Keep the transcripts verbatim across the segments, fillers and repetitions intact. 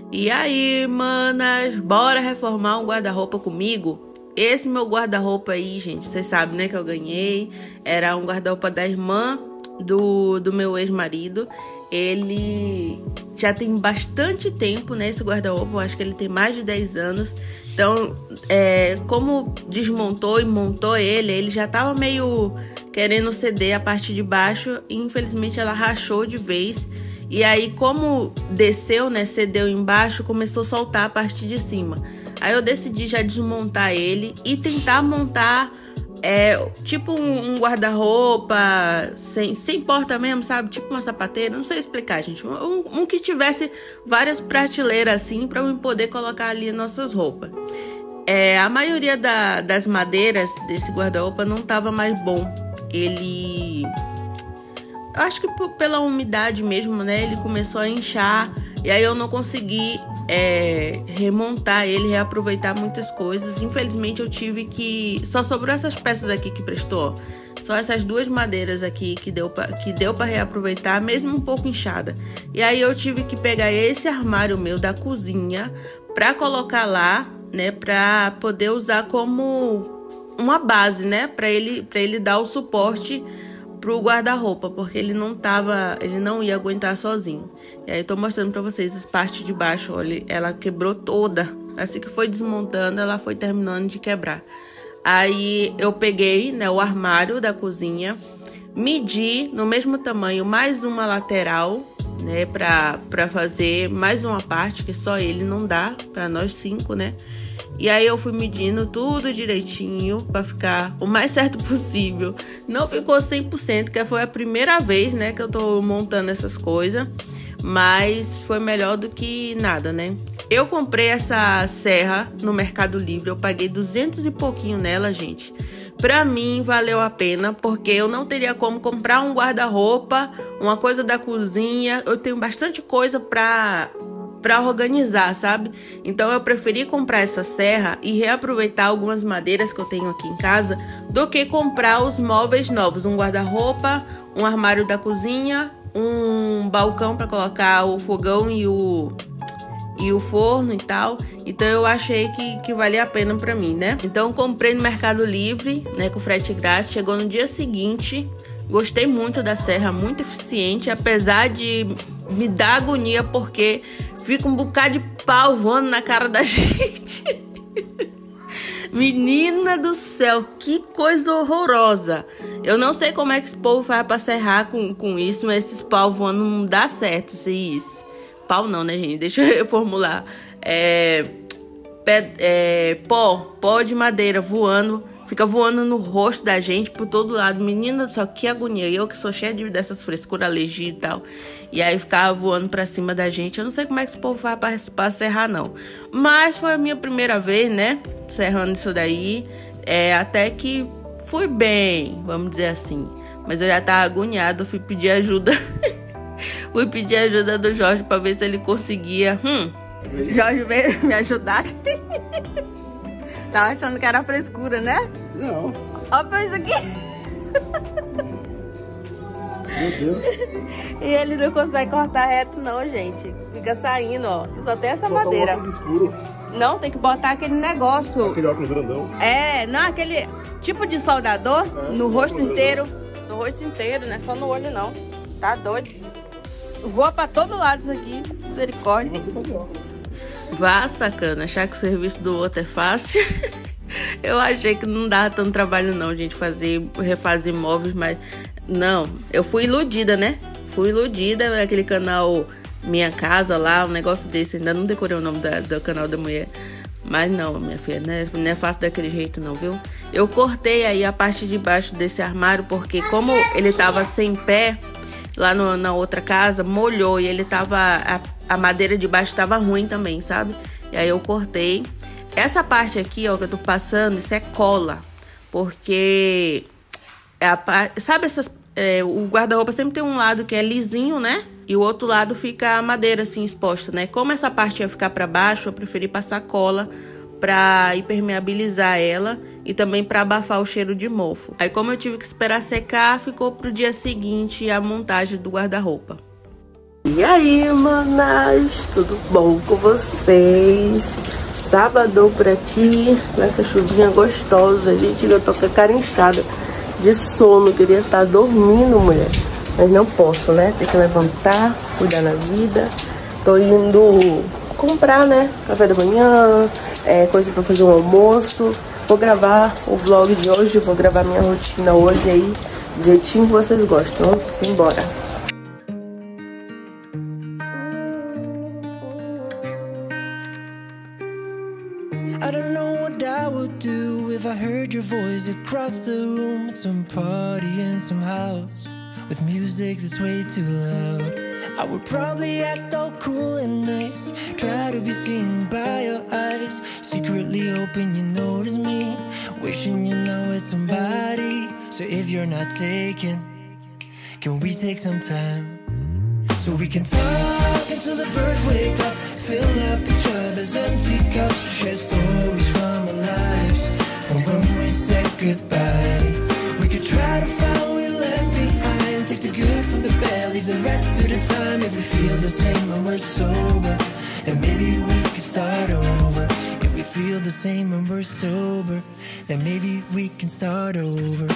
E aí, manas, bora reformar um guarda-roupa comigo? Esse meu guarda-roupa aí, gente, vocês sabem, né, que eu ganhei. Era um guarda-roupa da irmã do, do meu ex-marido. Ele já tem bastante tempo, né, esse guarda-roupa. Eu acho que ele tem mais de dez anos. Então, é, como desmontou e montou ele, ele já tava meio querendo ceder a parte de baixo. E infelizmente ela rachou de vez. E aí, como desceu, né, cedeu embaixo, começou a soltar a parte de cima. Aí eu decidi já desmontar ele e tentar montar é, tipo um, um guarda-roupa sem, sem porta mesmo, sabe? Tipo uma sapateira, não sei explicar, gente. Um, um que tivesse várias prateleiras assim para eu poder colocar ali nossas roupas. É, a maioria da, das madeiras desse guarda-roupa não tava mais bom. Ele... Eu acho que pela umidade mesmo, né? Ele começou a inchar. E aí eu não consegui é, remontar ele, reaproveitar muitas coisas. Infelizmente eu tive que... Só sobrou essas peças aqui que prestou. Só essas duas madeiras aqui que deu pra, que deu para reaproveitar, mesmo um pouco inchada. E aí eu tive que pegar esse armário meu da cozinha para colocar lá, né? Para poder usar como uma base, né? Para ele, para ele dar o suporte pro guarda-roupa, porque ele não tava, ele não ia aguentar sozinho. E aí eu tô mostrando pra vocês as partes de baixo, olha, ela quebrou toda. Assim que foi desmontando, ela foi terminando de quebrar. Aí eu peguei, né, o armário da cozinha, medi no mesmo tamanho mais uma lateral, né, pra, pra fazer mais uma parte, que só ele não dá, pra nós cinco, né. E aí eu fui medindo tudo direitinho para ficar o mais certo possível. Não ficou cem por cento, que foi a primeira vez, né, que eu tô montando essas coisas. Mas foi melhor do que nada, né? Eu comprei essa serra no Mercado Livre. Eu paguei duzentos e pouquinho nela, gente. Pra mim valeu a pena, porque eu não teria como comprar um guarda-roupa, uma coisa da cozinha. Eu tenho bastante coisa pra... para organizar, sabe? Então eu preferi comprar essa serra e reaproveitar algumas madeiras que eu tenho aqui em casa do que comprar os móveis novos, um guarda-roupa, um armário da cozinha, um balcão para colocar o fogão e o e o forno e tal. Então eu achei que, que valia a pena para mim, né? Então eu comprei no Mercado Livre, né, com frete grátis. Chegou no dia seguinte. Gostei muito da serra, muito eficiente, apesar de me dar agonia porque fica um bocado de pau voando na cara da gente. Menina do céu, que coisa horrorosa. Eu não sei como é que esse povo faz pra serrar com, com isso, mas esses pau voando não dá certo. Esses... Pau não, né, gente? Deixa eu reformular. É... Pé, é... Pó, pó de madeira voando. Fica voando no rosto da gente por todo lado. Menina do céu, que agonia. Eu que sou cheia de, dessas frescuras, alergia e tal. E aí ficava voando pra cima da gente. Eu não sei como é que esse povo faz pra, pra serrar, não. Mas foi a minha primeira vez, né? Serrando isso daí. É, até que fui bem, vamos dizer assim. Mas eu já tava agoniada. Eu fui pedir ajuda. Fui pedir ajuda do Jorge pra ver se ele conseguia. Hum. Jorge veio me ajudar. Tava achando que era frescura, né? Não. Olha pra isso aqui. Meu Deus. E ele não consegue cortar reto não, gente. Fica saindo, ó. Só tem essa Botar madeira. Um óculos escuro. Não, tem que botar aquele negócio. Aquele óculos grandão. É, não, aquele tipo de soldador é, no rosto inteiro. No rosto inteiro, não é só no olho não. Tá doido. Voa pra todo lado isso aqui. Misericórdia. Vá, sacana, achar que o serviço do outro é fácil. Eu achei que não dava tanto trabalho não, gente, fazer, refazer móveis, mas não, eu fui iludida, né? Fui iludida naquele canal Minha Casa lá, um negócio desse, ainda não decorei o nome da, do canal da mulher. Mas não, minha filha, não é, não é fácil daquele jeito não, viu? Eu cortei aí a parte de baixo desse armário, porque como ele tava sem pé, lá no, na outra casa, molhou e ele tava... A, a madeira de baixo tava ruim também, sabe? E aí eu cortei. Essa parte aqui, ó, que eu tô passando, isso é cola. Porque... É a, sabe essas... É, o guarda-roupa sempre tem um lado que é lisinho, né? E o outro lado fica a madeira assim exposta, né? Como essa parte ia ficar pra baixo, eu preferi passar cola pra impermeabilizar ela e também pra abafar o cheiro de mofo. Aí como eu tive que esperar secar, ficou pro dia seguinte a montagem do guarda-roupa. E aí, manas, tudo bom com vocês? Sábado por aqui, nessa chuvinha gostosa, gente, eu tô com a cara inchada de sono, queria estar dormindo, mulher, mas não posso, né? Tem que levantar, cuidar da vida. Tô indo comprar, né? Café da manhã, é, coisa pra fazer um almoço. Vou gravar o vlog de hoje, vou gravar minha rotina hoje aí, do jeitinho que vocês gostam. Simbora! I don't know what I would do if I heard your voice across the room at some party in some house with music that's way too loud. I would probably act all cool and nice, try to be seen by your eyes, secretly hoping you notice me, wishing you know it's somebody. So if you're not taken, can we take some time so we can talk until the birds wake up, fill up each other's empty cups, share stories from our lives, from when we said goodbye. We could try to find what we left behind, take the good from the bad, leave the rest to the time. If we feel the same when we're sober, then maybe we can start over. If we feel the same when we're sober, then maybe we can start over.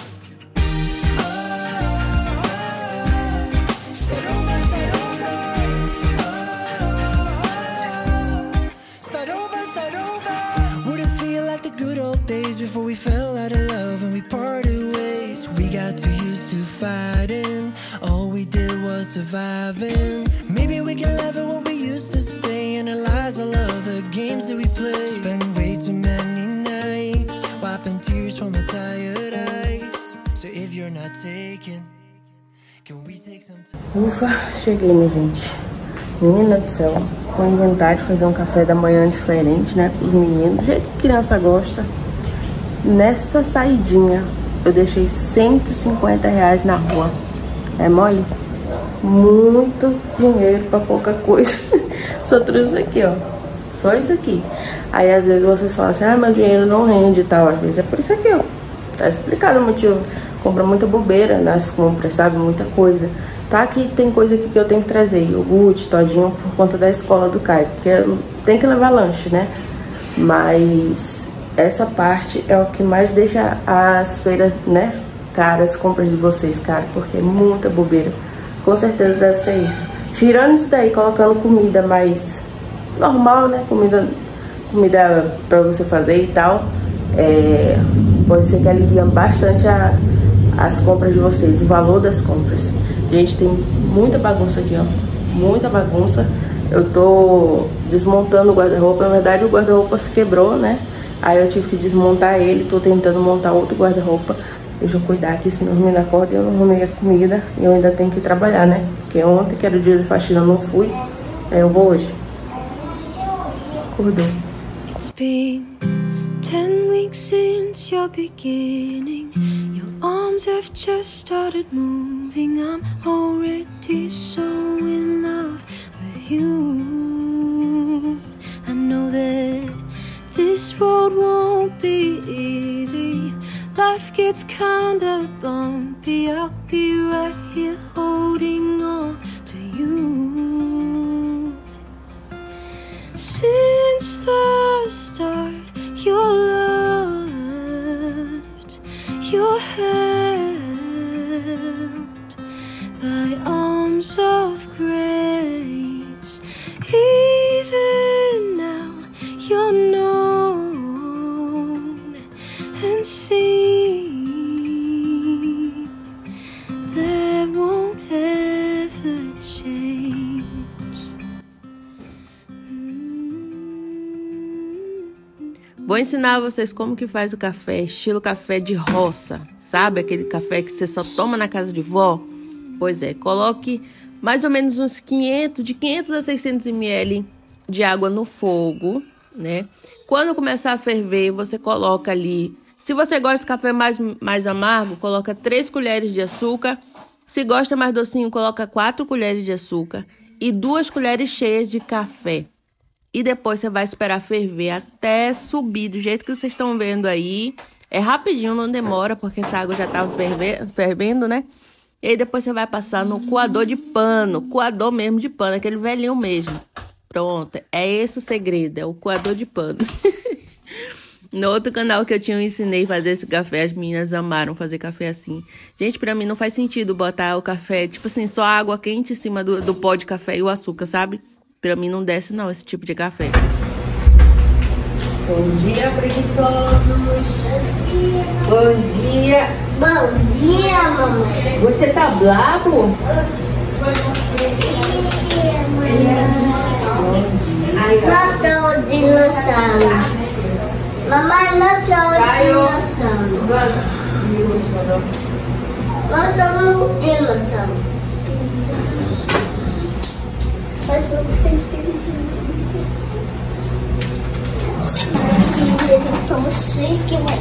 Before we fell out of love and we parted ways, we got too used to fighting, all we did was surviving. Maybe we can laugh at what we used to say, analyze all of the games that we played, spend way too many nights wiping tears from our tired eyes. So if you're not taken, can we take some time? Ufa, cheguei, minha gente. Menina do céu, vou inventar de fazer um café da manhã diferente, né, pros meninos, do jeito que criança gosta. Nessa saidinha, eu deixei cento e cinquenta reais na rua. É mole? Muito dinheiro pra pouca coisa. Só trouxe isso aqui, ó. Só isso aqui. Aí, às vezes, vocês falam assim, ah, meu dinheiro não rende e tal. Às vezes é por isso aqui, ó. Tá explicado o motivo. Compra muita bobeira nas compras, sabe? Muita coisa. Tá, que tem coisa aqui que eu tenho que trazer. Iogurte, todinho, por conta da escola do Caio. Porque tem que levar lanche, né? Mas essa parte é o que mais deixa as feiras, né, caras, compras de vocês, cara, porque é muita bobeira. Com certeza deve ser isso. Tirando isso daí, colocando comida mais normal, né, comida, comida pra você fazer e tal, é, pode ser que alivia bastante a, as compras de vocês, o valor das compras. Gente, tem muita bagunça aqui, ó, muita bagunça. Eu tô desmontando o guarda-roupa, na verdade o guarda-roupa se quebrou, né? Aí eu tive que desmontar ele, tô tentando montar outro guarda-roupa. Deixa eu cuidar aqui, senão os meninos acordam e eu não arrumei a comida. E eu ainda tenho que trabalhar, né? Porque ontem, que era o dia de faxina, eu não fui. Aí eu vou hoje. Acordou. It's been ten weeks since your beginning. Your arms have just started moving. I'm already so in love with you. I know that this road won't be easy. Life gets kinda bumpy. I'll be right here holding on to you. Since the start, you're loved, you're held by arms of grace. Even now, you're known and seen. That won't ever change. Vou ensinar vocês como que faz o café, estilo café de roça, sabe? Aquele café que você só toma na casa de vó. Pois é, coloque mais ou menos uns quinhentos, de quinhentos a seiscentos mililitros de água no fogo, né? Quando começar a ferver, você coloca ali, se você gosta de café mais, mais amargo, coloca três colheres de açúcar. Se gosta mais docinho, coloca quatro colheres de açúcar e duas colheres cheias de café. E depois você vai esperar ferver até subir, do jeito que vocês estão vendo aí. É rapidinho, não demora, porque essa água já estava fervendo, né? E aí depois você vai passar no coador de pano, coador mesmo de pano, aquele velhinho mesmo. Pronto, é esse o segredo, é o coador de pano. No outro canal que eu tinha, eu ensinei a fazer esse café, as meninas amaram fazer café assim. Gente, pra mim não faz sentido botar o café, tipo assim, só água quente em cima do, do pó de café e o açúcar, sabe? Pra mim não desce não esse tipo de café. Bom dia, preguiçosos. Bom dia. Bom dia, mamãe. Você tá bravo? Nós somos dinossauros. Mamãe, nós somos dinossauros. Nós somos dinossauros. Faz quanto tempo que a gente somos chique, mãe.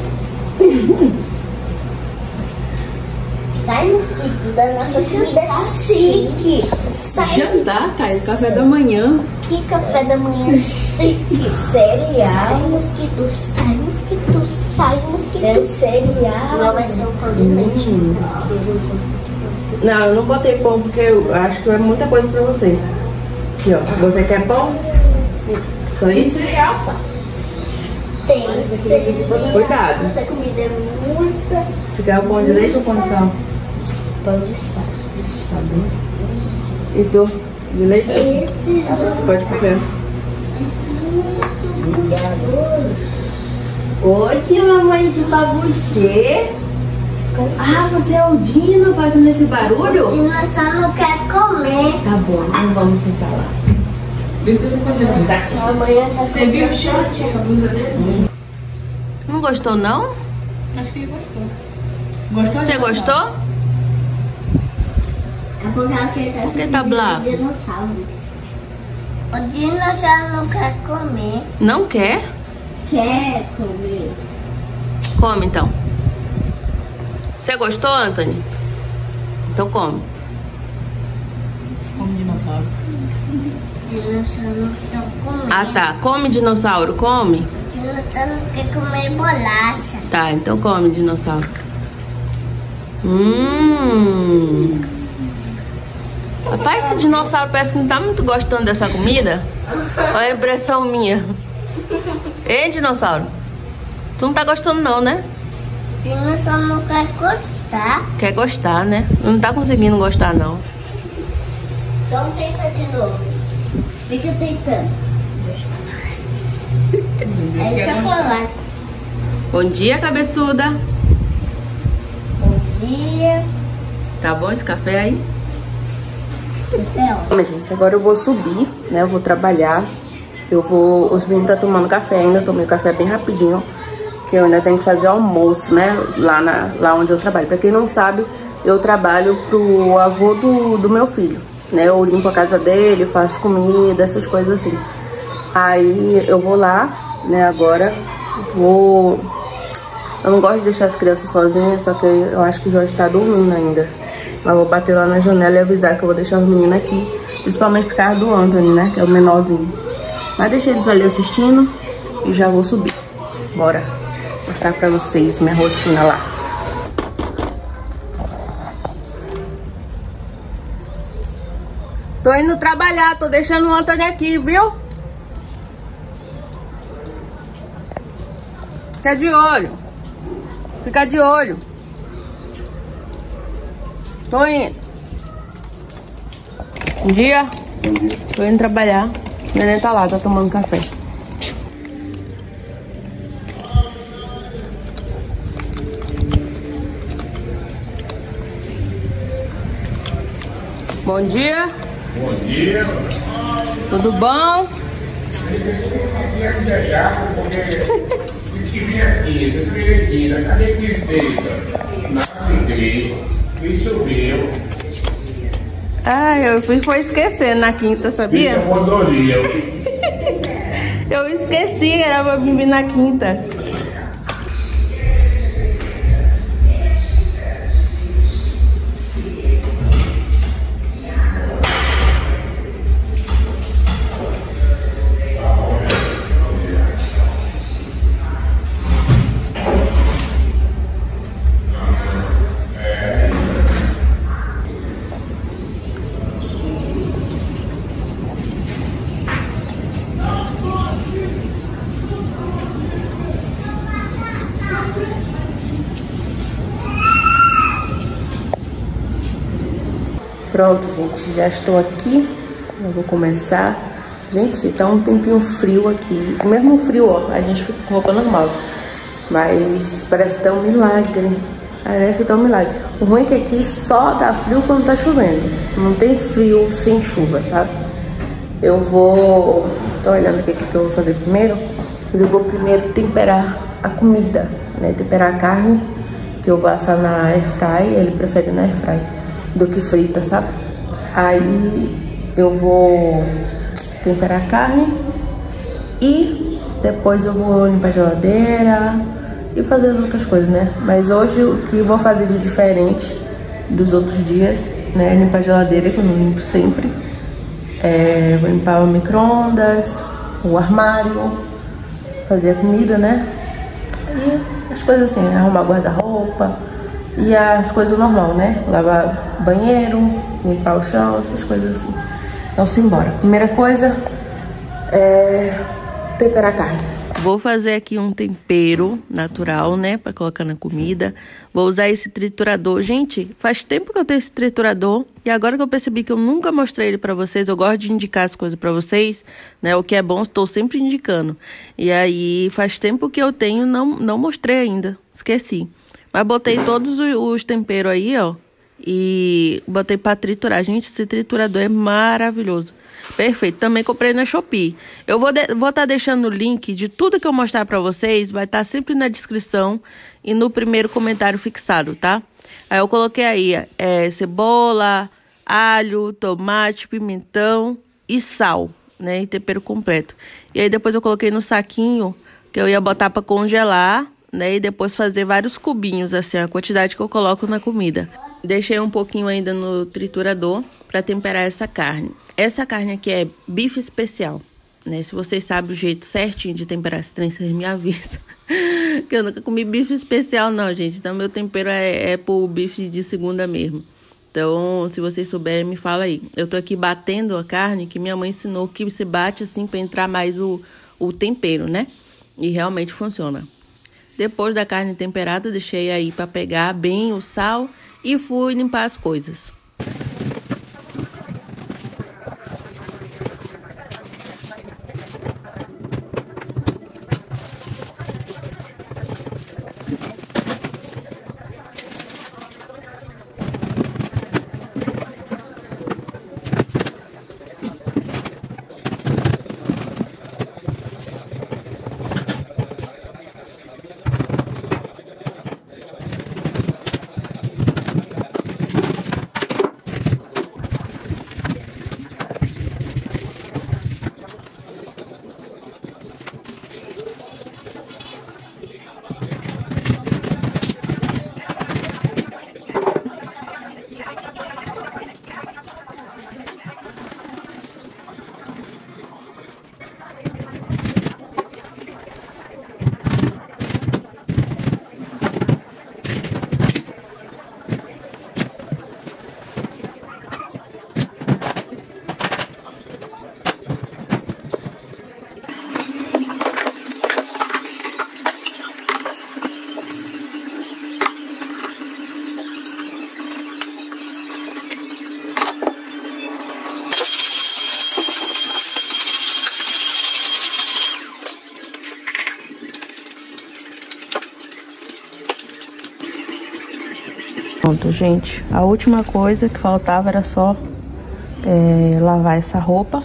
Sai, mosquito, da nossa comida chique. Sai. Jantar, Thay, café da manhã. Que café da manhã chique. Cereal. Sai, mosquito, sai, mosquito, sai, mosquito. Tem cereal. Não vai ser um pão de leite. Hum. Não, eu não botei pão porque eu acho que é muita coisa pra você. Aqui, ó. Você quer pão? Só isso? Cereal só. Tem cereal. Cuidado. Essa comida é muita. Você quer o pão de leite ou pão de sal? Pão de sal. Tá bom. E tu? De leite? Esse jogo. Pode comer. Oi, mamãe, de pra você. Ah, você é o Dino fazendo esse barulho? O dinossauro não quer comer. Tá bom, então vamos sentar lá. Amanhã tá Você viu o short, a blusa dele? Não gostou, não? Acho que ele gostou. Gostou? Você gostou? É por causa que ele tá Por que sentindo tá bravo? o dinossauro. O dinossauro não quer comer. Não quer? Quer comer. Come então. Você gostou, Anthony? Então come. Como dinossauro. O dinossauro não quer comer. Ah, tá. Come, dinossauro, come. O dinossauro não quer comer bolacha. Tá, então come, dinossauro. Hum. Rapaz, esse dinossauro parece que não tá muito gostando dessa comida. Olha a impressão minha. Ei, dinossauro. Tu não tá gostando não, né? O dinossauro não quer gostar. Quer gostar, né? Não tá conseguindo gostar, não. Então tenta de novo. Fica tentando. É chocolate. Bom dia, cabeçuda. Bom dia. Tá bom esse café aí? Céu. Mas, gente, agora eu vou subir, né? Eu vou trabalhar. Eu vou... Os meninos estão tomando café ainda. Eu tomei o café bem rapidinho. Que eu ainda tenho que fazer almoço, né? Lá, na... Lá onde eu trabalho. Pra quem não sabe, eu trabalho pro avô do, do meu filho, né? Eu limpo a casa dele, faço comida, essas coisas assim. Aí eu vou lá, né? Agora vou... Eu não gosto de deixar as crianças sozinhas, só que eu acho que o Jorge tá dormindo ainda. Mas vou bater lá na janela e avisar que eu vou deixar os meninos aqui. Principalmente por causa do Anthony, né? Que é o menorzinho. Mas deixei eles ali assistindo e já vou subir. Bora mostrar pra vocês minha rotina lá. Tô indo trabalhar, tô deixando o Anthony aqui, viu? Fica de olho. Fica de olho. Tô indo. Bom dia. Bom dia. Tô indo trabalhar. O neném tá lá, tá tomando café. Bom dia. Bom dia. Tudo bom? Escrevi aqui, escrevi aqui. Cadê que feita? Na igreja. Me subiu. Ah, eu fui foi esquecendo na quinta, sabia? Fica modoria. Eu esqueci, era pra vir na quinta. Pronto, gente, já estou aqui. Eu vou começar. Gente, tá um tempinho frio aqui. O mesmo frio, ó, a gente fica com roupa normal. Mas parece tão um milagre. Parece tão um milagre. O ruim é que aqui só dá frio quando tá chovendo. Não tem frio sem chuva, sabe? Eu vou... Tô olhando aqui o que eu vou fazer primeiro. Mas eu vou primeiro temperar a comida, né? Temperar a carne, que eu vou assar na airfry. Ele prefere na airfry do que frita, sabe? Aí eu vou temperar a carne e depois eu vou limpar a geladeira e fazer as outras coisas, né? Mas hoje o que eu vou fazer de diferente dos outros dias, né? Limpar a geladeira, que eu não limpo sempre. É, vou limpar o micro-ondas, o armário, fazer a comida, né? E as coisas assim, arrumar guarda-roupa e as coisas normal, né? Lavar banheiro, limpar o chão, essas coisas assim. Então, simbora. Primeira coisa é temperar a carne. Vou fazer aqui um tempero natural, né? Pra colocar na comida. Vou usar esse triturador. Gente, faz tempo que eu tenho esse triturador. E agora que eu percebi que eu nunca mostrei ele pra vocês. Eu gosto de indicar as coisas pra vocês, né? O que é bom, estou sempre indicando. E aí, faz tempo que eu tenho, não, não mostrei ainda. Esqueci. Mas botei todos os temperos aí, ó. E botei pra triturar. Gente, esse triturador é maravilhoso. Perfeito. Também comprei na Shopee. Eu vou estar de, vou tá deixando o link de tudo que eu mostrar pra vocês. Vai estar tá sempre na descrição e no primeiro comentário fixado, tá? Aí eu coloquei aí é, cebola, alho, tomate, pimentão e sal, né? E tempero completo. E aí depois eu coloquei no saquinho que eu ia botar pra congelar, né? E depois fazer vários cubinhos, assim, a quantidade que eu coloco na comida. Deixei um pouquinho ainda no triturador para temperar essa carne. Essa carne aqui é bife especial, né? Se vocês sabem o jeito certinho de temperar esse trem, vocês me avisam. Que eu nunca comi bife especial não, gente. Então meu tempero é, é pro bife de segunda mesmo. Então, se vocês souberem, me fala aí. Eu tô aqui batendo a carne, que minha mãe ensinou que você bate assim para entrar mais o, o tempero, né? E realmente funciona. Depois da carne temperada, deixei aí para pegar bem o sal e fui limpar as coisas. Pronto, gente, a última coisa que faltava era só é, lavar essa roupa.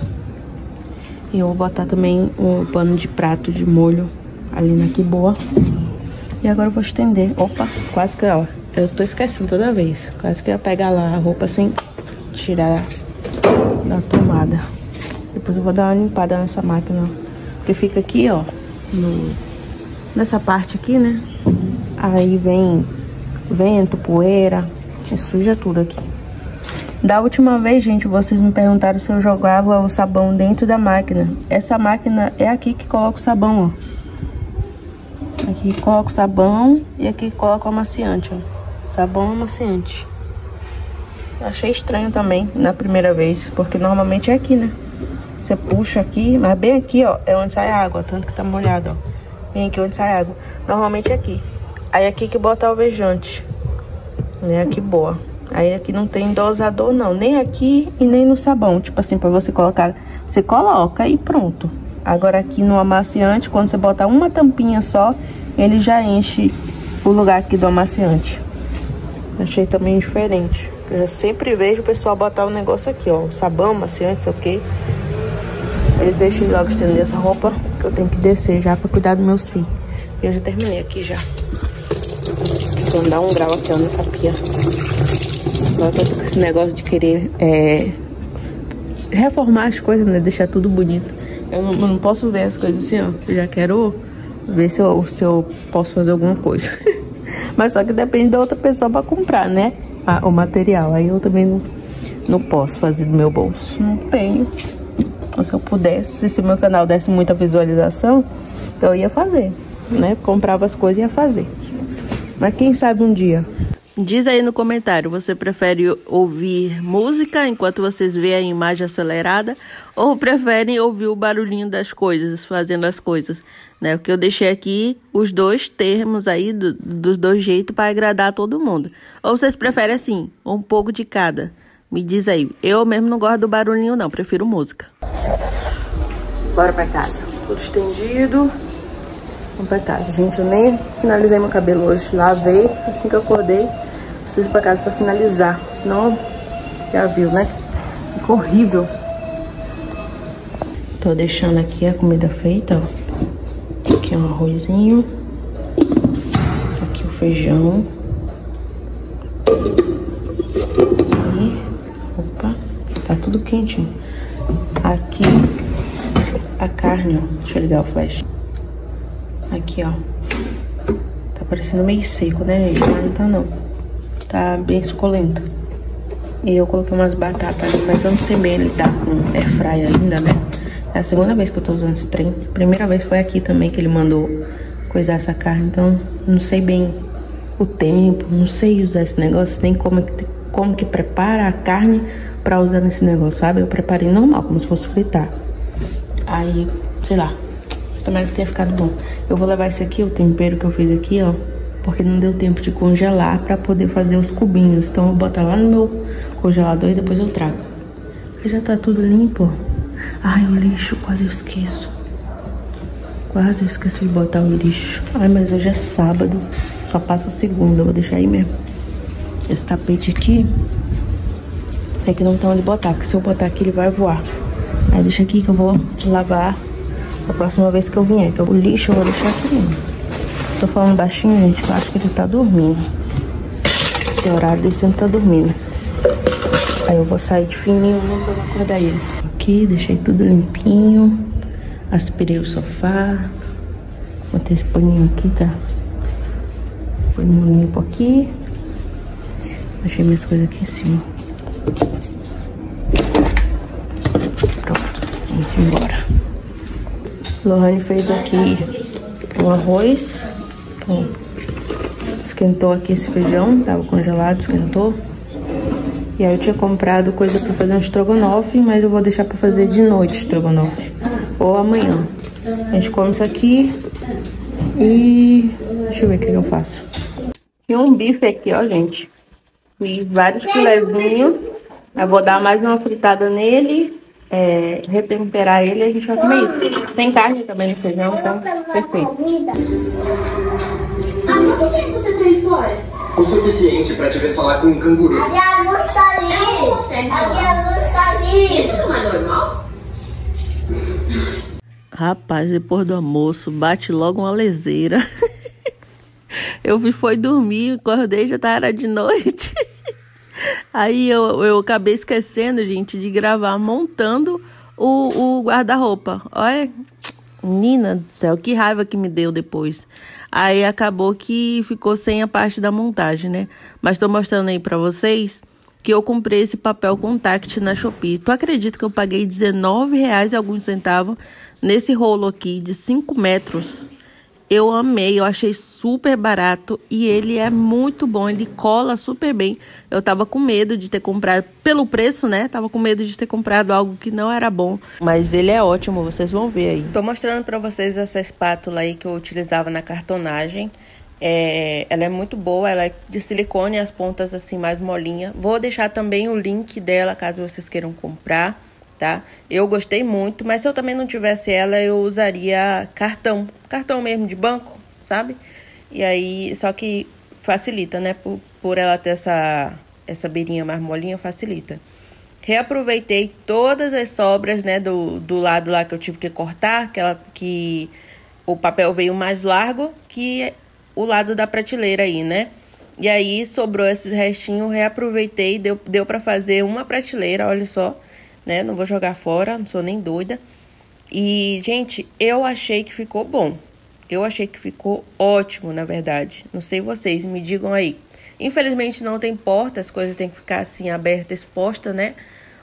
E eu vou botar também um pano de prato de molho ali na que boa. E agora eu vou estender. Opa, quase que, ó, eu tô esquecendo toda vez. Quase que eu ia pegar lá a roupa sem tirar da tomada. Depois eu vou dar uma limpada nessa máquina, porque fica aqui, ó, no, nessa parte aqui, né? Aí vem vento, poeira, e suja tudo aqui. Da última vez, gente, vocês me perguntaram se eu jogava o sabão dentro da máquina. Essa máquina é aqui que coloca o sabão, ó. Aqui coloca o sabão e aqui coloca o amaciante, ó. Sabão e amaciante. Achei estranho também na primeira vez, porque normalmente é aqui, né? Você puxa aqui, mas bem aqui, ó, é onde sai a água, tanto que tá molhado, ó. Bem aqui onde sai a água. Normalmente é aqui. Aí aqui que bota alvejante, né? Aqui boa. Aí aqui não tem dosador não, nem aqui e nem no sabão. Tipo assim, pra você colocar, você coloca e pronto. Agora aqui no amaciante, quando você botar uma tampinha só, ele já enche o lugar aqui do amaciante. Achei também diferente. Eu sempre vejo o pessoal botar o negócio aqui, ó. O sabão, amaciante, sei o quê. Ele deixa logo estender essa roupa, que eu tenho que descer já pra cuidar dos meus filhos. E eu já terminei aqui já. Só dá um grau aqui, ó, nessa pia. Agora eu tô com esse negócio de querer é, reformar as coisas, né? Deixar tudo bonito. Eu não, eu não posso ver as coisas assim, ó. Eu já quero ver se eu, se eu posso fazer alguma coisa. Mas só que depende da outra pessoa pra comprar, né? Ah, o material. Aí eu também não, não posso fazer do meu bolso. Não tenho. Mas se eu pudesse, se meu canal desse muita visualização, eu ia fazer, né? Comprava as coisas e ia fazer. Mas quem sabe um dia. Diz aí no comentário, você prefere ouvir música enquanto vocês veem a imagem acelerada ou preferem ouvir o barulhinho das coisas, fazendo as coisas, né? Porque eu deixei aqui os dois termos aí, do, dos dois jeitos para agradar todo mundo. Ou vocês preferem assim, um pouco de cada? Me diz aí. Eu mesmo não gosto do barulhinho não, prefiro música. Bora pra casa. Tudo estendido. Vamos pra casa. Gente, eu nem finalizei meu cabelo hoje. Lavei assim que eu acordei. Preciso ir pra casa pra finalizar. Senão, já viu, né? Ficou horrível. Tô deixando aqui a comida feita, ó. Aqui é um arrozinho. Aqui o feijão. E, opa, tá tudo quentinho. Aqui a carne, ó. Deixa eu ligar o flash. Aqui, ó. Tá parecendo meio seco, né, gente? Mas não tá, não. Tá bem suculento. E eu coloquei umas batatas ali, mas eu não sei bem ele tá com airfryer ainda, né? É a segunda vez que eu tô usando esse trem. A primeira vez foi aqui também que ele mandou coisar essa carne. Então, não sei bem o tempo, não sei usar esse negócio, nem como que, como que prepara a carne pra usar nesse negócio, sabe? Eu preparei normal, como se fosse fritar. Aí, sei lá. Tomara que tenha ficado bom. Eu vou levar esse aqui, o tempero que eu fiz aqui, ó. Porque não deu tempo de congelar pra poder fazer os cubinhos. Então eu vou botar lá no meu congelador e depois eu trago. Aí já tá tudo limpo. Ai, o lixo, quase eu esqueço. Quase eu esqueci de botar o lixo. Ai, mas hoje é sábado. Só passa segunda, eu vou deixar aí mesmo. Esse tapete aqui é que não tem onde botar, porque se eu botar aqui ele vai voar. Aí deixa aqui que eu vou lavar a próxima vez que eu vier. Então, o lixo eu vou deixar aqui mesmo. Tô falando baixinho, gente, eu acho que ele tá dormindo. Esse horário desse ele tá dormindo. Aí eu vou sair de fininho, não vou acordar ele. Aqui, deixei tudo limpinho. Aspirei o sofá. Botei esse paninho aqui, tá? Paninho limpo aqui. Deixei minhas coisas aqui em cima. Pronto, vamos embora. Lohane fez aqui um arroz. Então, esquentou aqui esse feijão, tava congelado, esquentou. E aí eu tinha comprado coisa pra fazer um estrogonofe, mas eu vou deixar pra fazer de noite estrogonofe. Ou amanhã. A gente come isso aqui e... deixa eu ver o que eu faço. Tinha um bife aqui, ó, gente. Fiz vários filezinhos. Eu vou dar mais uma fritada nele, é, retemperar ele e a gente vai comer isso. Tem carne também no feijão, então perfeito. Ah, quanto tempo você tá aí fora? O suficiente pra te ver falar com um canguru. A minha luz sair. A minha luz sair. Isso não é normal? Rapaz, depois do almoço, bate logo uma leseira. Eu fui foi dormir, acordei, já era de noite. Aí eu, eu acabei esquecendo, gente, de gravar montando o, o guarda-roupa. Olha, menina do céu, que raiva que me deu depois. Aí acabou que ficou sem a parte da montagem, né? Mas tô mostrando aí pra vocês que eu comprei esse papel contact na Shopee. Tu acredita que eu paguei dezenove reais e alguns centavos nesse rolo aqui de cinco metros? Eu amei, eu achei super barato e ele é muito bom, ele cola super bem. Eu tava com medo de ter comprado, pelo preço, né? Tava com medo de ter comprado algo que não era bom. Mas ele é ótimo, vocês vão ver aí. Tô mostrando pra vocês essa espátula aí que eu utilizava na cartonagem. É, ela é muito boa, ela é de silicone, as pontas assim mais molinha. Vou deixar também o link dela caso vocês queiram comprar, tá? Eu gostei muito, mas se eu também não tivesse ela, eu usaria cartão, cartão mesmo de banco, sabe? E aí, só que facilita, né? Por, por ela ter essa, essa beirinha mais molinha, facilita. Reaproveitei todas as sobras, né, do, do lado lá que eu tive que cortar, que, ela, que o papel veio mais largo que o lado da prateleira aí, né? E aí sobrou esses restinhos, reaproveitei, deu, deu pra fazer uma prateleira, olha só, né? Não vou jogar fora, não sou nem doida. E, gente, eu achei que ficou bom. Eu achei que ficou ótimo, na verdade. Não sei vocês, me digam aí. Infelizmente não tem porta, as coisas têm que ficar assim aberta, exposta, né?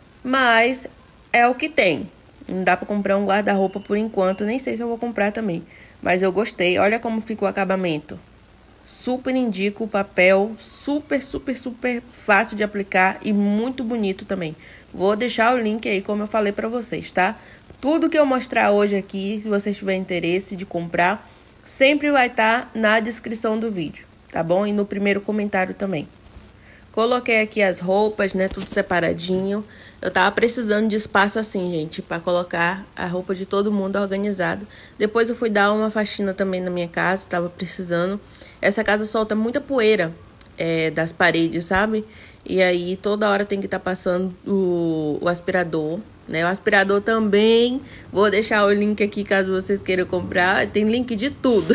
Mas é o que tem. Não dá pra comprar um guarda-roupa por enquanto, nem sei se eu vou comprar também. Mas eu gostei, olha como ficou o acabamento. Super indico o papel, super, super, super fácil de aplicar e muito bonito também. Vou deixar o link aí, como eu falei pra vocês, tá? Tudo que eu mostrar hoje aqui, se vocês tiverem interesse de comprar, sempre vai estar na descrição do vídeo, tá bom? E no primeiro comentário também. Coloquei aqui as roupas, né, tudo separadinho. Eu tava precisando de espaço assim, gente, pra colocar a roupa de todo mundo organizado. Depois eu fui dar uma faxina também na minha casa, tava precisando. Essa casa solta muita poeira é, das paredes, sabe? E aí toda hora tem que estar tá passando o, o aspirador, né? O aspirador também, vou deixar o link aqui caso vocês queiram comprar. Tem link de tudo.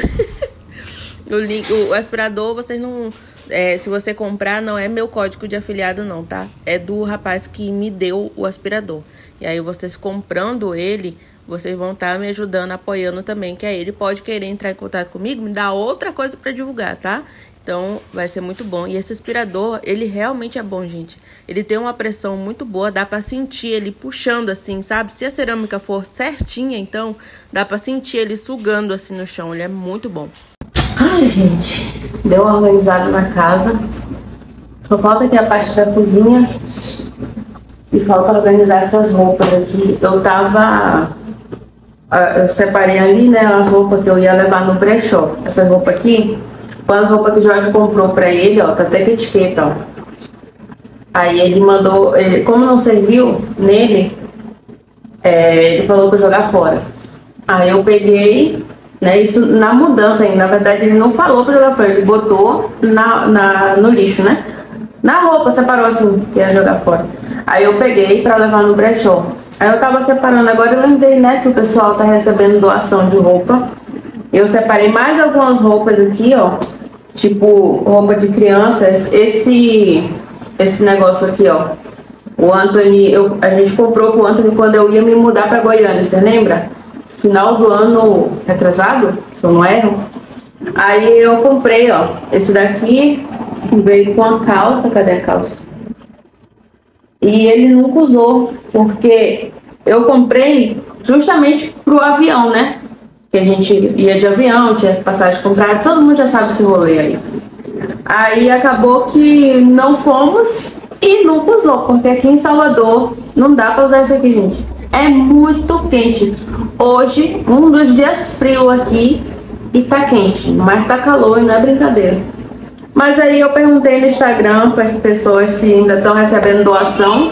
o, link, o aspirador, vocês não... É, se você comprar, não é meu código de afiliado não, tá? É do rapaz que me deu o aspirador. E aí vocês comprando ele, vocês vão estar tá me ajudando, apoiando também, que aí ele pode querer entrar em contato comigo, me dar outra coisa pra divulgar, tá? Então vai ser muito bom. E esse aspirador, ele realmente é bom, gente. Ele tem uma pressão muito boa, dá pra sentir ele puxando assim, sabe? Se a cerâmica for certinha, então dá pra sentir ele sugando assim no chão, ele é muito bom. Ai, gente, deu uma organizada na casa. Só falta aqui a parte da cozinha. E falta organizar essas roupas aqui. Eu tava... Eu separei ali, né, as roupas que eu ia levar no brechó. Essa roupa aqui foi as roupas que o Jorge comprou pra ele, ó. Tá até com etiqueta, ó. Aí ele mandou... Ele, como não serviu nele, é, ele falou pra eu jogar fora. Aí eu peguei... Né, isso na mudança ainda, na verdade ele não falou pra jogar fora, ele botou na, na, no lixo, né? Na roupa, separou assim, que ia jogar fora. Aí eu peguei pra levar no brechó. Aí eu tava separando, agora eu lembrei, né, que o pessoal tá recebendo doação de roupa. Eu separei mais algumas roupas aqui, ó. Tipo, roupa de crianças. Esse, esse negócio aqui, ó. O Anthony, eu, a gente comprou pro Anthony quando eu ia me mudar pra Goiânia, você lembra? Final do ano retrasado, se eu não erro. Aí eu comprei, ó, esse daqui veio com a calça, cadê a calça? E ele nunca usou, porque eu comprei justamente pro avião, né? Que a gente ia de avião, tinha as passagens compradas, todo mundo já sabe esse rolê aí. Aí acabou que não fomos e nunca usou, porque aqui em Salvador não dá pra usar isso aqui, gente. É muito quente. Hoje, um dos dias frios aqui e tá quente, mas tá calor e não é brincadeira. Mas aí eu perguntei no Instagram para as pessoas se ainda estão recebendo doação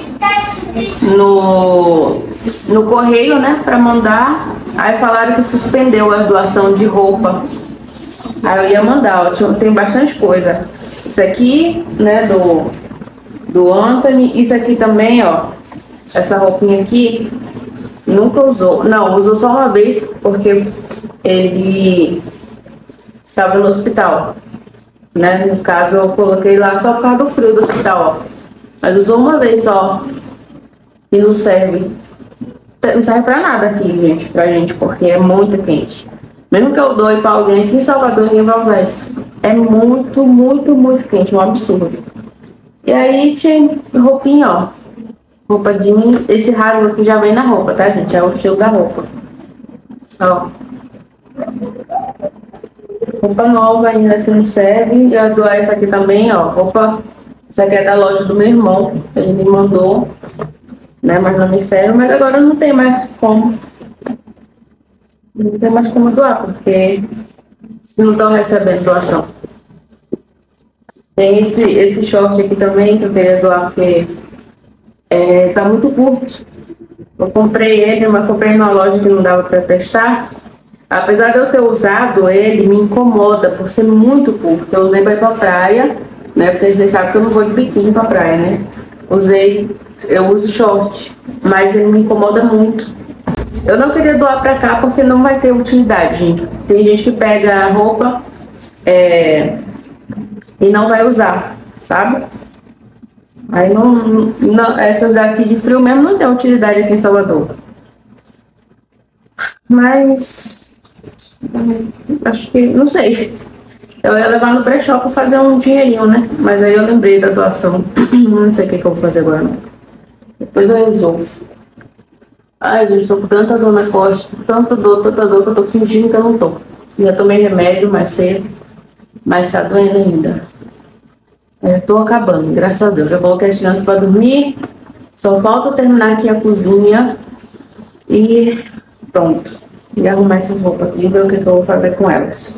no, no correio, né, para mandar. Aí falaram que suspendeu a doação de roupa. Aí eu ia mandar, ó, tem bastante coisa. Isso aqui, né, do, do Anthony. Isso aqui também, ó, essa roupinha aqui. Nunca usou, não, usou só uma vez porque ele estava no hospital, né? No caso eu coloquei lá só por causa do frio do hospital, ó. Mas usou uma vez só e não serve, não serve pra nada aqui, gente, pra gente, porque é muito quente. Mesmo que eu doe pra alguém aqui em Salvador, ninguém vai usar isso. É muito, muito, muito quente, um absurdo. E aí tinha roupinha, ó. Roupa jeans, esse rasgo aqui já vem na roupa, tá, gente? É o estilo da roupa. Ó. Roupa nova ainda que não serve. E eu dou essa aqui também, ó. Roupa. Essa aqui é da loja do meu irmão. Ele me mandou, né? Mas não me serve. Mas agora não tem mais como. Não tem mais como doar, porque se não estão recebendo doação. Tem esse, esse short aqui também que eu queria doar, porque é, tá muito curto. Eu comprei ele, mas comprei numa loja que não dava para testar. Apesar de eu ter usado ele, me incomoda por ser muito curto. Eu usei para ir pra praia, né? Porque vocês sabem que eu não vou de biquíni pra praia, né? Usei, eu uso short, mas ele me incomoda muito. Eu não queria doar pra cá porque não vai ter utilidade, gente. Tem gente que pega a roupa é, e não vai usar, sabe? Aí não, não, essas daqui de frio mesmo não tem utilidade aqui em Salvador. Mas acho que, não sei. Eu ia levar no brechó pra fazer um dinheirinho, né? Mas aí eu lembrei da doação. Não sei o que, que eu vou fazer agora, não. Depois eu resolvo. Ai, gente, tô com tanta dor na costa. Tanta dor, tanta dor que eu tô fingindo que eu não tô. Já tomei remédio mais cedo, mas tá doendo ainda. Eu tô acabando, graças a Deus. Já coloquei as crianças pra dormir. Só falta terminar aqui a cozinha. E pronto. E arrumar essas roupas aqui e ver o que, que eu vou fazer com elas.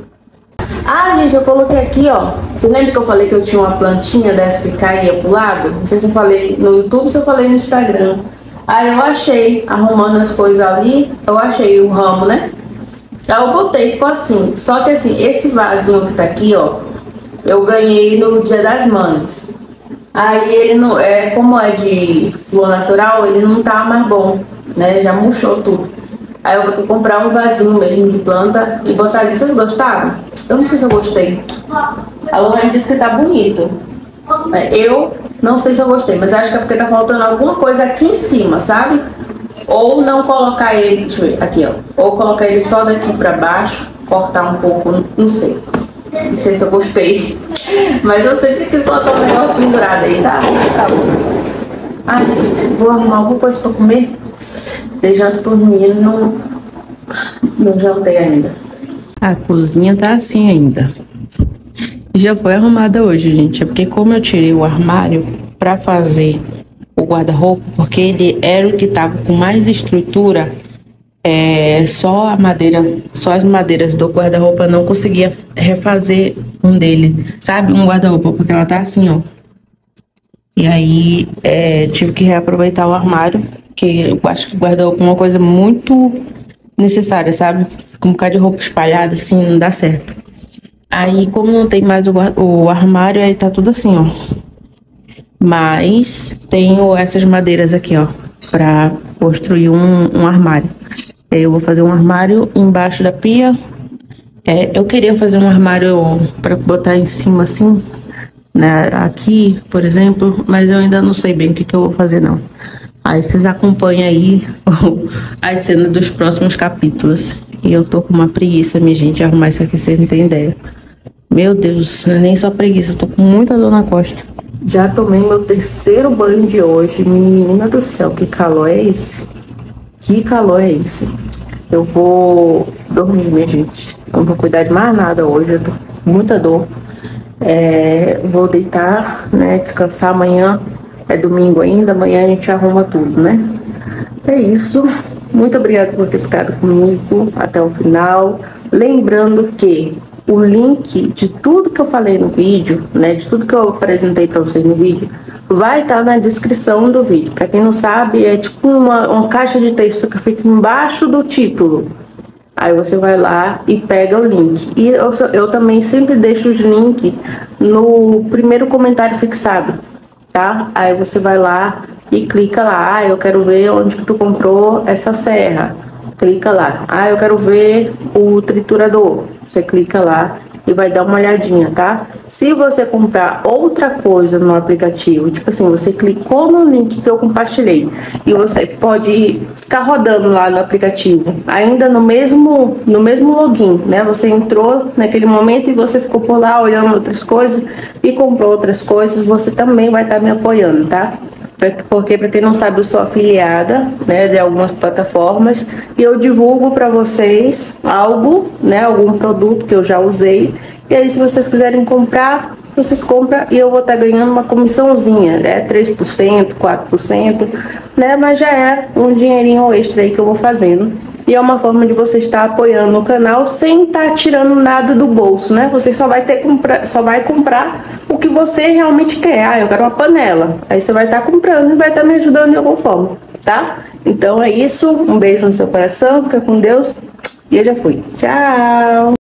Ah, gente, eu coloquei aqui, ó. Você lembra que eu falei que eu tinha uma plantinha dessa que caía pro lado? Não sei se eu falei no YouTube ou se eu falei no Instagram. Aí eu achei, arrumando as coisas ali, eu achei o ramo, né? Aí eu botei, ficou assim. Só que assim, esse vasinho que tá aqui, ó, eu ganhei no Dia das Mães. Aí ele não, é, como é de flor natural, ele não tá mais bom, né? Já murchou tudo. Aí eu vou ter que comprar um vasinho mesmo de planta e botar ali. Vocês gostaram? Eu não sei se eu gostei. A Lorraine disse que tá bonito. Eu não sei se eu gostei, mas acho que é porque tá faltando alguma coisa aqui em cima, sabe? Ou não colocar ele, deixa eu ver, aqui ó. Ou colocar ele só daqui pra baixo, cortar um pouco, não sei. Não sei se eu gostei. Mas eu sempre quis botar um negócio pendurado aí, tá? Tá bom. Ai, vou arrumar alguma coisa pra comer. Dei janta por menino, não, não jantei ainda. A cozinha tá assim ainda. Já foi arrumada hoje, gente. É porque como eu tirei o armário pra fazer o guarda-roupa, porque ele era o que tava com mais estrutura, é, só a madeira, só as madeiras do guarda-roupa não conseguia refazer um dele, sabe? Um guarda-roupa, porque ela tá assim, ó. E aí é, tive que reaproveitar o armário, que eu acho que guarda-roupa é uma coisa muito necessária, sabe? Com um bocado de roupa espalhada, assim, não dá certo. Aí, como não tem mais o, o armário, aí tá tudo assim, ó. Mas tenho essas madeiras aqui, ó, pra construir um, um armário. Aí eu vou fazer um armário embaixo da pia. É, eu queria fazer um armário pra botar em cima, assim, né, aqui, por exemplo, mas eu ainda não sei bem o que, que eu vou fazer, não. Aí vocês acompanham aí as cenas dos próximos capítulos. E eu tô com uma preguiça, minha gente, de arrumar isso aqui, vocês não tem ideia. Meu Deus, não é nem só preguiça, eu tô com muita dor na costa. Já tomei meu terceiro banho de hoje. Menina do céu, que calor é esse? Que calor é esse? Eu vou dormir, minha gente. Eu não vou cuidar de mais nada hoje, eu tô com muita dor. É, vou deitar, né, descansar. Amanhã é domingo ainda, amanhã a gente arruma tudo, né? É isso. Muito obrigada por ter ficado comigo até o final. Lembrando que o link de tudo que eu falei no vídeo, né, de tudo que eu apresentei para vocês no vídeo, vai estar na descrição do vídeo. Para quem não sabe, é tipo uma, uma caixa de texto que fica embaixo do título. Aí você vai lá e pega o link. E eu, eu também sempre deixo os links no primeiro comentário fixado, tá? Aí você vai lá e clica lá. Ah, eu quero ver onde que tu comprou essa serra. Clica lá. Ah, eu quero ver o triturador. Você clica lá e vai dar uma olhadinha, tá? Se você comprar outra coisa no aplicativo, tipo assim, você clicou no link que eu compartilhei e você pode ficar rodando lá no aplicativo, ainda no mesmo, no mesmo login, né? Você entrou naquele momento e você ficou por lá olhando outras coisas e comprou outras coisas, você também vai estar me apoiando, tá? Porque, para quem não sabe, eu sou afiliada, né, de algumas plataformas e eu divulgo para vocês algo, né, algum produto que eu já usei. E aí, se vocês quiserem comprar, vocês compram e eu vou estar ganhando uma comissãozinha, né, três por cento, quatro por cento, né, mas já é um dinheirinho extra aí que eu vou fazendo E é uma forma de você estar apoiando o canal sem estar tirando nada do bolso, né? Você só vai ter comprar, só vai comprar o que você realmente quer. Ah, eu quero uma panela. Aí você vai estar comprando e vai estar me ajudando de alguma forma, tá? Então é isso. Um beijo no seu coração. Fica com Deus. E eu já fui. Tchau!